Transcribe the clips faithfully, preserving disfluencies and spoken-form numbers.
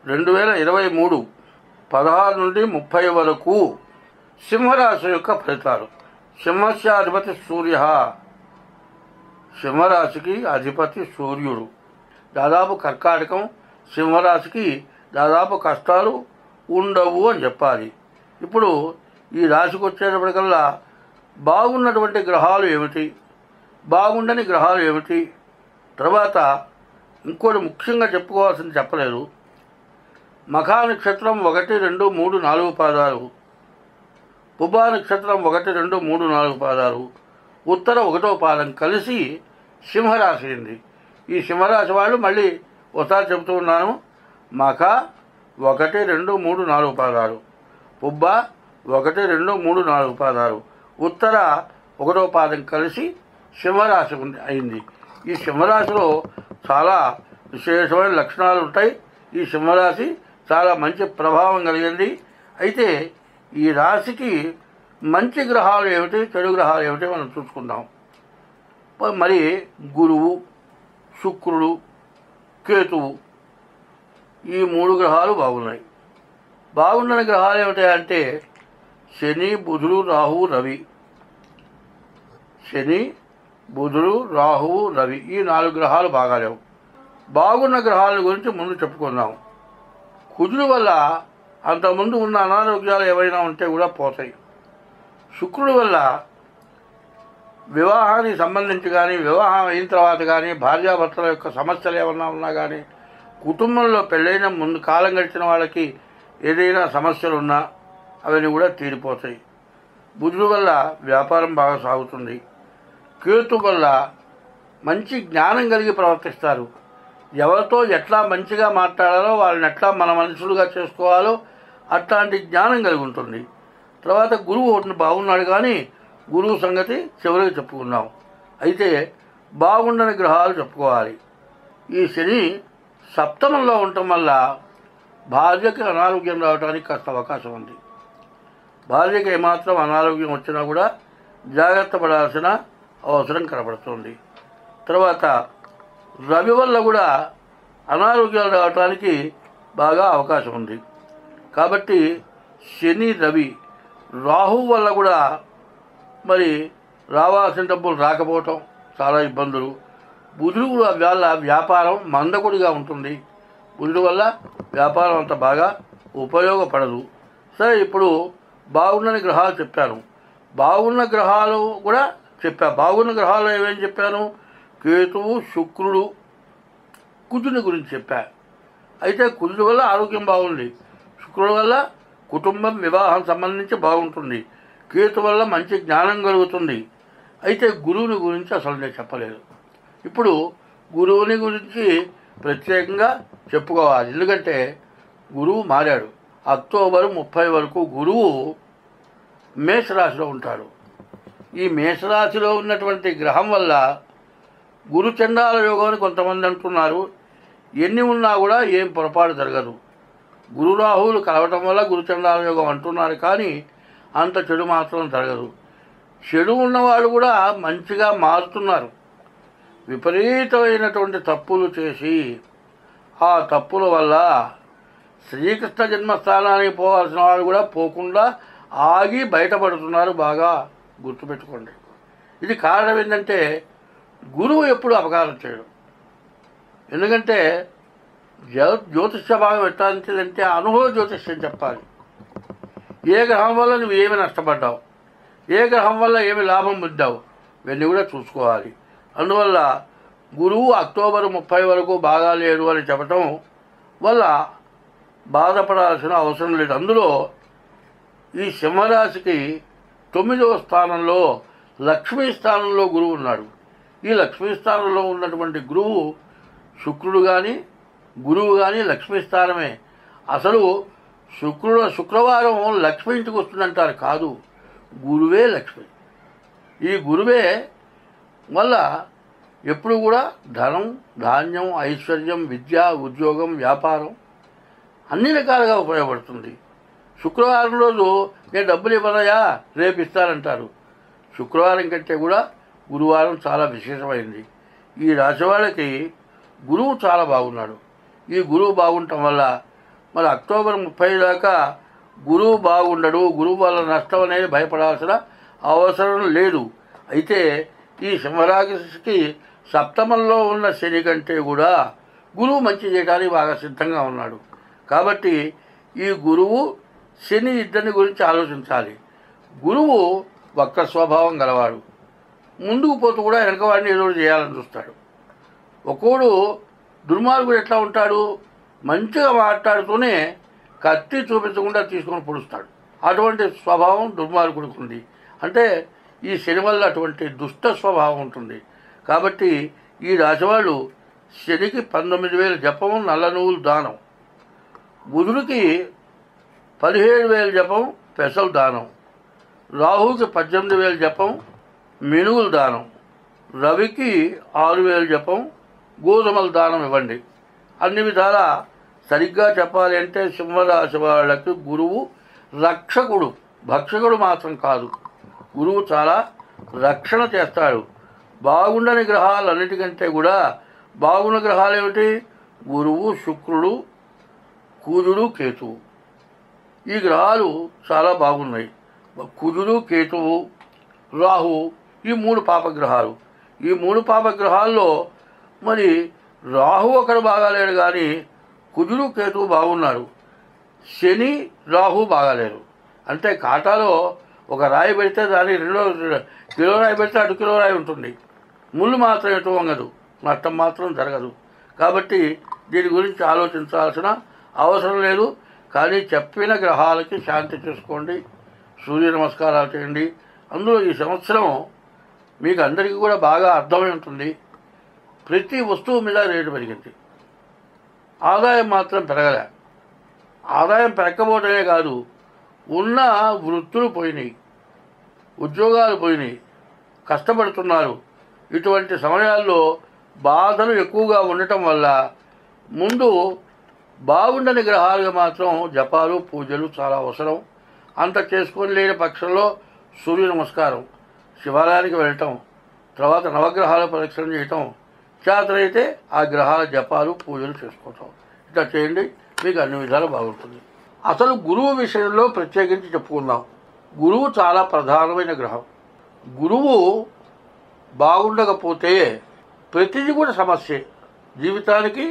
రెండు వేల ఇరవై మూడు పదహారు నుండి ముప్పై వరకు సింహరాశి యొక్క ఫలితాలు. సింహస్య అధిపతి సూర్య. సింహరాశికి అధిపతి సూర్యుడు. దాదాపు కర్కాటకం సింహరాశికి దాదాపు కష్టాలు ఉండవు అని చెప్పాలి. ఇప్పుడు ఈ రాశికి వచ్చేటప్పటికల్లా బాగున్నటువంటి గ్రహాలు ఏమిటి, బాగుండని గ్రహాలు ఏమిటి, తర్వాత ఇంకోటి ముఖ్యంగా చెప్పుకోవాల్సింది చెప్పలేదు. మఖా నక్షత్రం ఒకటి రెండు మూడు నాలుగు పాదాలు, పుబ్బా నక్షత్రం ఒకటి రెండు మూడు నాలుగు పాదాలు, ఉత్తర ఒకటో పాదం కలిసి సింహరాశి అయింది. ఈ సింహరాశి వాళ్ళు మళ్ళీ ఒకసారి చెబుతూ ఉన్నాను. మఖ ఒకటి రెండు మూడు నాలుగు పాదాలు, పుబ్బ ఒకటి రెండు మూడు నాలుగు పాదాలు, ఉత్తర ఒకటో పాదం కలిసి సింహరాశి అయింది. ఈ సింహరాశిలో చాలా విశేషమైన లక్షణాలు ఉంటాయి. ఈ సింహరాశి చాలా మంచి ప్రభావం కలిగింది. అయితే ఈ రాశికి మంచి గ్రహాలు ఏమిటి, చెడు గ్రహాలు ఏమిటి మనం చూసుకుందాం. మరి గురువు, శుక్రుడు, కేతువు ఈ మూడు గ్రహాలు బాగున్నాయి. బాగుండని గ్రహాలు ఏమిటి అంటే శని, బుధుడు, రాహువు, రవి. శని, బుధుడు, రాహువు, రవి ఈ నాలుగు గ్రహాలు బాగాలేవు. బాగున్న గ్రహాల గురించి ముందు చెప్పుకుందాం. కుజుడు వల్ల అంతకుముందు ఉన్న అనారోగ్యాలు ఏవైనా ఉంటే కూడా పోతాయి. శుక్రుడి వల్ల వివాహానికి సంబంధించి కానీ, వివాహం అయిన తర్వాత కానీ, భార్యాభర్తల యొక్క సమస్యలు ఏమన్నా ఉన్నా కానీ, కుటుంబంలో పెళ్ళైన ముందు కాలం గడిచిన వాళ్ళకి ఏదైనా సమస్యలు ఉన్నా అవన్నీ కూడా తీరిపోతాయి. బుధుడు వల్ల వ్యాపారం బాగా సాగుతుంది. కేతు వల్ల మంచి జ్ఞానం కలిగి ప్రవర్తిస్తారు. ఎవరితో ఎట్లా మంచిగా మాట్లాడాలో, వాళ్ళని ఎట్లా మన మనుషులుగా చేసుకోవాలో అట్లాంటి జ్ఞానం కలిగి ఉంటుంది. తర్వాత గురువు ఒకటి బాగున్నాడు, కానీ గురువు సంగతి చివరికి చెప్పుకున్నాం. అయితే బాగుండని గ్రహాలు చెప్పుకోవాలి. ఈ శని సప్తమంలో ఉండటం వల్ల భార్యకి అనారోగ్యం రావడానికి కాస్త అవకాశం ఉంది. భార్యకి ఏమాత్రం అనారోగ్యం వచ్చినా కూడా జాగ్రత్త పడాల్సిన అవసరం కనబడుతుంది. తర్వాత రవి వల్ల కూడా అనారోగ్యాలు రావడానికి బాగా అవకాశం ఉంది. కాబట్టి శని, రవి, రాహువు వల్ల కూడా మరి రావాల్సిన డబ్బులు రాకపోవటం, చాలా ఇబ్బందులు. బుధుడు వల్ల వ్యాపారం మందకొడిగా ఉంటుంది. బుధుడు వల్ల వ్యాపారం అంత బాగా ఉపయోగపడదు. సరే, ఇప్పుడు బాగున్న గ్రహాలు చెప్పాను. బాగున్న గ్రహాలు కూడా చెప్పా. బాగున్న గ్రహాలు ఏమేమి చెప్పాను? కేతువు, శుక్రుడు, కుజుని గురించి చెప్పా. అయితే కుజుడి వల్ల ఆరోగ్యం బాగుంది. శుక్రుడి వల్ల కుటుంబం, వివాహం సంబంధించి బాగుంటుంది. కేతు వల్ల మంచి జ్ఞానం కలుగుతుంది. అయితే గురువుని గురించి అసలు నేను చెప్పలేదు. ఇప్పుడు గురువుని గురించి ప్రత్యేకంగా చెప్పుకోవాలి. ఎందుకంటే గురువు మారాడు. అక్టోబర్ ముప్పై వరకు గురువు మేషరాశిలో ఉంటాడు. ఈ మేషరాశిలో ఉన్నటువంటి గ్రహం వల్ల గురు చండాల యోగం అని కొంతమంది అంటున్నారు. ఎన్ని ఉన్నా కూడా ఏం పొరపాటు జరగదు. గురు రాహువులు కలవటం వల్ల గురు చండాల యోగం అంటున్నారు, కానీ అంత చెడు మాత్రం జరగదు. చెడు ఉన్నవాళ్ళు కూడా మంచిగా మారుతున్నారు. విపరీతమైనటువంటి తప్పులు చేసి ఆ తప్పుల వల్ల శ్రీకృష్ణ జన్మస్థానానికి పోవాల్సిన వాళ్ళు కూడా పోకుండా ఆగి బయటపడుతున్నారు. బాగా గుర్తుపెట్టుకోండి. ఇది కారణం ఏంటంటే గురువు ఎప్పుడు అపకారం చేయడు. ఎందుకంటే జ్యో జ్యోతిష్య భాగం ఎట్లాంటిదంటే అనుభవ జ్యోతిష్యం చెప్పాలి. ఏ గ్రహం వల్ల నువ్వు ఏమి నష్టపడ్డావు, ఏ గ్రహం వల్ల ఏమి లాభం పొందావు, ఇవన్నీ కూడా చూసుకోవాలి. అందువల్ల గురువు అక్టోబర్ ముప్పై వరకు బాగా లేడు అని చెప్పటం వల్ల బాధపడాల్సిన అవసరం లేదు. అందులో ఈ సింహరాశికి తొమ్మిదవ స్థానంలో లక్ష్మీ స్థానంలో గురువు ఉన్నాడు. ఈ లక్ష్మీ స్థానంలో ఉన్నటువంటి గురువు శుక్రుడు కానీ గురువు కానీ లక్ష్మీ స్థానమే. అసలు శుక్రుడు శుక్రవారం లక్ష్మి ఇంటికి వస్తుందంటారు. కాదు, గురువే లక్ష్మి. ఈ గురువే వల్ల ఎప్పుడు కూడా ధనం, ధాన్యం, ఐశ్వర్యం, విద్య, ఉద్యోగం, వ్యాపారం అన్ని రకాలుగా ఉపయోగపడుతుంది. శుక్రవారం రోజు నేను డబ్బులు ఇవ్వనయా రేపు ఇస్తానంటారు. శుక్రవారం కంటే కూడా గురువారం చాలా విశేషమైంది. ఈ రాశి వాళ్ళకి గురువు చాలా బాగున్నాడు. ఈ గురువు బాగుండటం వల్ల మరి అక్టోబర్ ముప్పై దాకా గురువు బాగుండడు, గురువు వల్ల నష్టం అనేది భయపడాల్సిన అవసరం లేదు. అయితే ఈ సింహరాశికి సప్తమంలో ఉన్న శని కంటే కూడా గురువు మంచి చేయడానికి బాగా సిద్ధంగా ఉన్నాడు. కాబట్టి ఈ గురువు శని ఇద్దరిని గురించి ఆలోచించాలి. గురువు వక్ర స్వభావం గలవాడు, ముందుకు పోతూ కూడా వెనకవాడిని ఏదో చేయాలని చూస్తాడు. ఒక్కోడు దుర్మార్గుడు ఎట్లా ఉంటాడు, మంచిగా మాట్లాడుతూనే కత్తి చూపించకుండా తీసుకొని పొడుస్తాడు. అటువంటి స్వభావం దుర్మార్గుడికి ఉంది. అంటే ఈ శని వల్ల అటువంటి దుష్ట స్వభావం ఉంటుంది. కాబట్టి ఈ రాశివాళ్ళు శనికి పంతొమ్మిది వేల జపం, నల్ల నువ్వులు దానం. బుధుడికి పదిహేడు వేల జపం, పెసలు దానం. రాహుకి పద్దెనిమిది వేల జపం, మినుగులు దానం. రవికి ఆరు వేల జపం, గోధుమల దానం ఇవ్వండి. అన్ని విధాల సరిగ్గా చెప్పాలి అంటే సింహరాశి వాళ్ళకి గురువు రక్షకుడు, భక్షకుడు మాత్రం కాదు. గురువు చాలా రక్షణ చేస్తాడు. బాగుండని గ్రహాలన్నిటికంటే కూడా బాగున్న గ్రహాలు ఏమిటి? గురువు, శుక్రుడు, కుజుడు, కేతువు. ఈ గ్రహాలు చాలా బాగున్నాయి. కుజుడు, కేతువు, రాహు, ఈ మూడు పాపగ్రహాలు. ఈ మూడు పాపగ్రహాల్లో మరి రాహు ఒకడు బాగాలేడు, కానీ కుజుడు, కేతువు బాగున్నారు. శని, రాహు బాగాలేరు. అంటే కాటాలో ఒక రాయి పెడితే దానికి రెండో కిలో రాయి పెడితే అటు కిలో రాయి ఉంటుంది. ముళ్ళు మాత్రం ఎటు వంగదు, నష్టం మాత్రం జరగదు. కాబట్టి దీని గురించి ఆలోచించాల్సిన అవసరం లేదు. కానీ చెప్పిన గ్రహాలకి శాంతి చేసుకోండి, సూర్య నమస్కారాలు చేయండి. అందులో ఈ సంవత్సరం మీకు అందరికీ కూడా బాగా అర్థమై ఉంటుంది. ప్రతి వస్తువు మీద రేటు పెరిగింది, ఆదాయం మాత్రం పెరగలే. ఆదాయం పెరగకపోవడమే కాదు, ఉన్న వృత్తులు పోయినాయి, ఉద్యోగాలు పోయినాయి, కష్టపడుతున్నారు. ఇటువంటి సమయాల్లో బాధలు ఎక్కువగా ఉండటం వల్ల ముందు బాగుండని గ్రహాలుగా మాత్రం జపాలు, పూజలు చాలా అవసరం. అంత చేసుకొని లేని పక్షంలో సూర్య నమస్కారం, శివాలయానికి వెళ్ళటం, తర్వాత నవగ్రహాల పరీక్షణ చేయటం, చేతనైతే ఆ గ్రహాల జపాలు, పూజలు చేసుకోవటం. ఇట్లా చేయండి, మీకు అన్ని విధాలు బాగుంటుంది. అసలు గురువు విషయంలో ప్రత్యేకించి చెప్పుకుందాం. గురువు చాలా ప్రధానమైన గ్రహం. గురువు బాగుండకపోతే ప్రతిదీ కూడా సమస్యే. జీవితానికి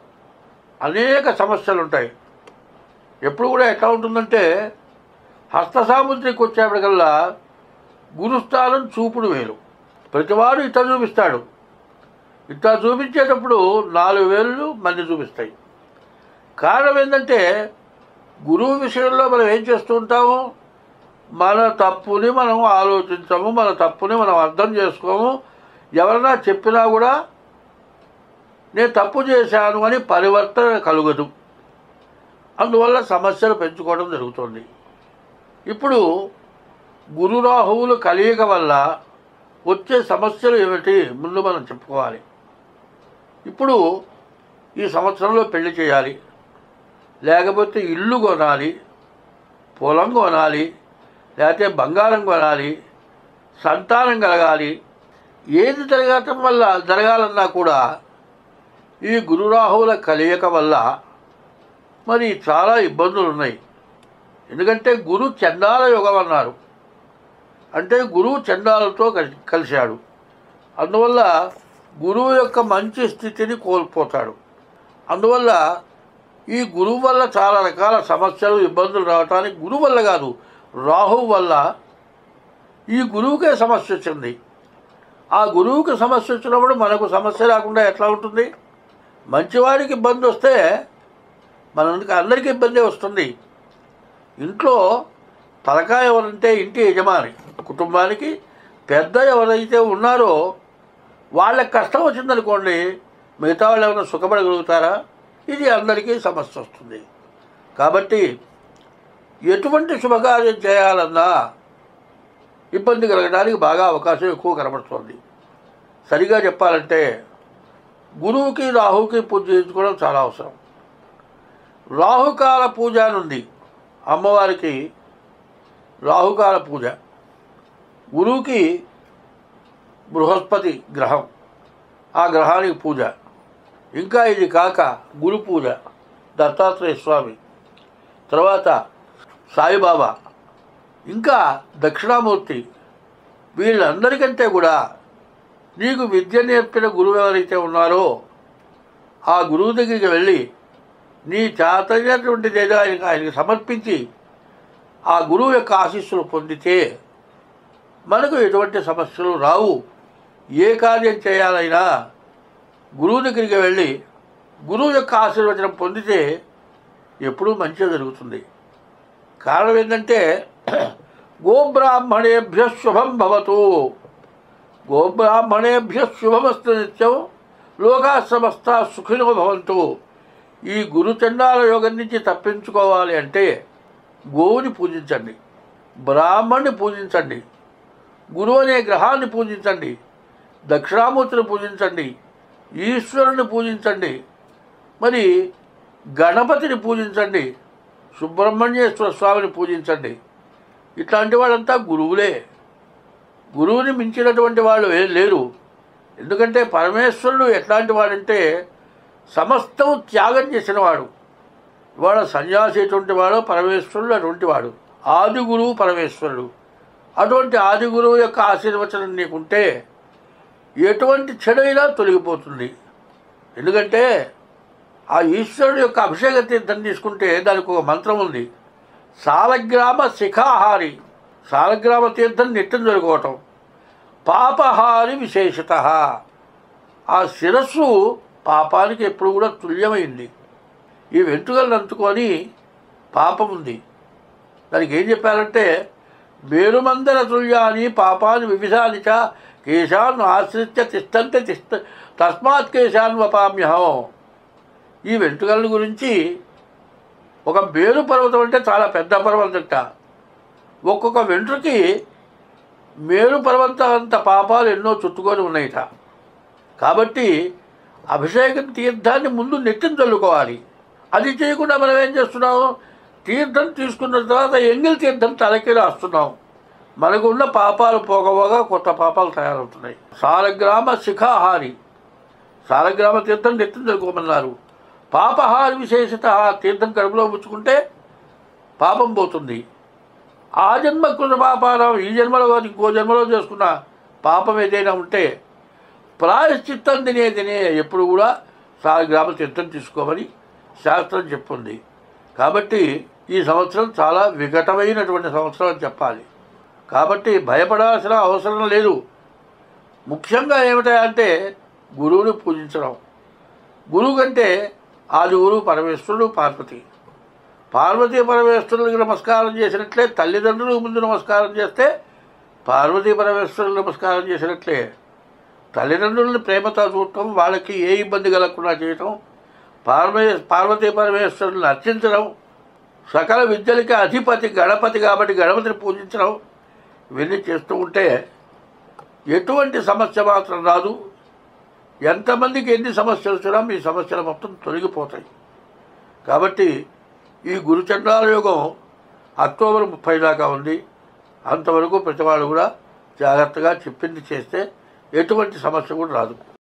అనేక సమస్యలు ఉంటాయి. ఎప్పుడు కూడా ఎట్లా ఉంటుందంటే హస్త సాముద్రికి వచ్చేప్పటికల్లా గురుస్థానం చూపుడు వేలు. ప్రతివాడు ఇట్లా చూపిస్తాడు. ఇట్లా చూపించేటప్పుడు నాలుగు వేళ్ళు మంది చూపిస్తాయి. కారణం ఏంటంటే గురువు విషయంలో మనం ఏం చేస్తూ ఉంటాము, మన తప్పుని మనం ఆలోచించము, మన తప్పుని మనం అర్థం చేసుకోము. ఎవరైనా చెప్పినా కూడా నేను తప్పు చేశాను అని పరివర్తన కలుగదు. అందువల్ల సమస్యలు పెంచుకోవడం జరుగుతుంది. ఇప్పుడు గురు రాహువులు కలయిక వల్ల వచ్చే సమస్యలు ఏమిటి ముందు మనం చెప్పుకోవాలి. ఇప్పుడు ఈ సంవత్సరంలో పెళ్లి చేయాలి, లేకపోతే ఇల్లు కొనాలి, పొలం కొనాలి, లేకపోతే బంగారం కొనాలి, సంతానం కలగాలి. ఏది జరగటం వల్ల జరగాలన్నా కూడా ఈ గురురాహువుల కలయిక వల్ల మరి చాలా ఇబ్బందులు ఉన్నాయి. ఎందుకంటే గురు చండాల యోగం అన్నారు. అంటే గురువు చండాలతో కలిశాడు. అందువల్ల గురువు యొక్క మంచి స్థితిని కోల్పోతాడు. అందువల్ల ఈ గురువు వల్ల చాలా రకాల సమస్యలు, ఇబ్బందులు రావటానికి గురువు వల్ల కాదు, రాహువు వల్ల ఈ గురువుకే సమస్య వచ్చింది. ఆ గురువుకి సమస్య వచ్చినప్పుడు మనకు సమస్య రాకుండా ఎట్లా ఉంటుంది? మంచివాడికి ఇబ్బంది వస్తే మనకి అందరికీ ఇబ్బంది వస్తుంది. ఇంట్లో తలకాయ ఎవరంటే ఇంటి యజమాని, కుటుంబానికి పెద్ద ఎవరైతే ఉన్నారో వాళ్ళకి కష్టం వచ్చిందనుకోండి, మిగతా వాళ్ళు ఏమైనా సుఖపడగలుగుతారా? ఇది అందరికీ సమస్య వస్తుంది. కాబట్టి ఎటువంటి శుభకార్యం చేయాలన్నా ఇబ్బంది కలగడానికి బాగా అవకాశం ఎక్కువ కనబడుతుంది. సరిగా చెప్పాలంటే గురువుకి రాహుకి పూజ చేయించుకోవడం చాలా అవసరం. రాహుకాల పూజ అని ఉంది అమ్మవారికి, రాహుకాల పూజ. గురువుకి బృహస్పతి గ్రహం, ఆ గ్రహానికి పూజ. ఇంకా ఇది కాక గురు పూజ, దత్తాత్రేయ స్వామి తర్వాత సాయిబాబా, ఇంకా దక్షిణామూర్తి, వీళ్ళందరికంటే కూడా నీకు విద్య నేర్పిన గురువు ఎవరైతే ఉన్నారో ఆ గురువు దగ్గరికి వెళ్ళి నీ చేతనటువంటిది ఏదో ఆయనకి ఆయనకి సమర్పించి ఆ గురువు యొక్క ఆశీస్సులు పొందితే మనకు ఎటువంటి సమస్యలు రావు. ఏ కార్యం చేయాలైనా గురువు దగ్గరికి వెళ్ళి గురువు యొక్క ఆశీర్వచనం పొందితే ఎప్పుడూ మంచిగా జరుగుతుంది. కారణం ఏంటంటే గోబ్రాహ్మణేభ్య శుభం భవతు, గోబ్రాహ్మణేభ్య శుభమస్తు నిత్యం, లోకా సమస్త సుఖినో భవంతు. ఈ గురుచండాల యోగం నుంచి తప్పించుకోవాలి అంటే గోవుని పూజించండి, బ్రాహ్మణ్ణి పూజించండి, గురువు అనే గ్రహాన్ని పూజించండి, దక్షిణామూర్తిని పూజించండి, ఈశ్వరుని పూజించండి, మరి గణపతిని పూజించండి, సుబ్రహ్మణ్యేశ్వర స్వామిని పూజించండి. ఇట్లాంటి వాళ్ళంతా గురువులే. గురువుని మించినటువంటి వాళ్ళు లేరు. ఎందుకంటే పరమేశ్వరుడు ఎట్లాంటి వాడంటే సమస్తం త్యాగం చేసినవాడు. ఇవాళ సన్యాసి ఎటువంటి వాడో పరమేశ్వరుడు అటువంటి వాడు. ఆది గురువు పరమేశ్వరుడు. అటువంటి ఆది గురువు యొక్క ఆశీర్వచనం నీకుంటే ఎటువంటి చెడైనా తొలగిపోతుంది. ఎందుకంటే ఆ ఈశ్వరుడు యొక్క అభిషేక తీర్థం తీసుకుంటే దానికి ఒక మంత్రం ఉంది, సాలగ్రామ శిఖాహారి. సాలగ్రామ తీర్థం నిత్యం దొరుకోవటం, పాపహారి విశేషత. ఆ శిరస్సు పాపానికి ఎప్పుడు కూడా తుల్యమైంది. ఈ వెంట్రుకలను అంటుకొని పాపం ఉంది. దానికి ఏం చెప్పారంటే మేరుమందర తుల్యాని పాపాన్ని వివిధాని చ కేశాన్ని ఆశ్రిత్య తిష్టంతే తిష్ట తస్మాత్ కేశాన్ని వపామ్యహం. ఈ వెంట్రుకల గురించి ఒక మేరు పర్వతం అంటే చాలా పెద్ద పర్వతంట. ఒక్కొక్క వెంట్రుకి మేరు పర్వతం అంత పాపాలు ఎన్నో చుట్టుకొని ఉన్నాయిట. కాబట్టి అభిషేకం తీర్థాన్ని ముందు నెత్తిన చల్లుకోవాలి. అది చేయకుండా మనం ఏం చేస్తున్నాం, తీర్థం తీసుకున్న తర్వాత ఎంగిల్ తీర్థం తలకి రాస్తున్నాం. మనకు ఉన్న పాపాలు పోగపోగా కొత్త పాపాలు తయారవుతున్నాయి. సాలగ్రామ శిఖాహారి, సాలగ్రామ తీర్థం నెత్తిన చల్లుకోమన్నారు. పాపహారి విశేషత, తీర్థం కడుపులో పుచ్చుకుంటే పాపం పోతుంది. ఆ జన్మ కృత పాపాలం, ఈ జన్మలో ఇంకో జన్మలో చేసుకున్న పాపం ఏదైనా ఉంటే ప్రాయశ్చిత్తం తినే తినే ఎప్పుడు కూడా సాలగ్రామ తీర్థం తీసుకోమని శాస్త్రం చెప్పింది. కాబట్టి ఈ సంవత్సరం చాలా వికటమైనటువంటి సంవత్సరం అని చెప్పాలి. కాబట్టి భయపడాల్సిన అవసరం లేదు. ముఖ్యంగా ఏమిటంటే గురువుని పూజించడం. గురువు కంటే ఆది గురువు పరమేశ్వరుడు, పార్వతి. పార్వతీ పరమేశ్వరులకు నమస్కారం చేసినట్లే తల్లిదండ్రులు ముందు నమస్కారం చేస్తే పార్వతీ పరమేశ్వరులకు నమస్కారం చేసినట్లే. తల్లిదండ్రులను ప్రేమతో చూడటం, వాళ్ళకి ఏ ఇబ్బంది కలగకుండా చేయటం, పార్వే పార్వతీ పరమేశ్వరులను అర్చించడం, సకల విద్యలకి అధిపతి గణపతి కాబట్టి గణపతిని పూజించడం, ఇవన్నీ చేస్తూ ఉంటే ఎటువంటి సమస్య మాత్రం రాదు. ఎంతమందికి ఎన్ని సమస్యలు వచ్చినా మీ సమస్యలు మొత్తం తొలగిపోతాయి. కాబట్టి ఈ గురుచండాల యోగం అక్టోబర్ ముప్పై దాకా ఉంది. అంతవరకు ప్రతివాడు కూడా జాగ్రత్తగా చెప్పింది చేస్తే ఎటువంటి సమస్య కూడా రాదు.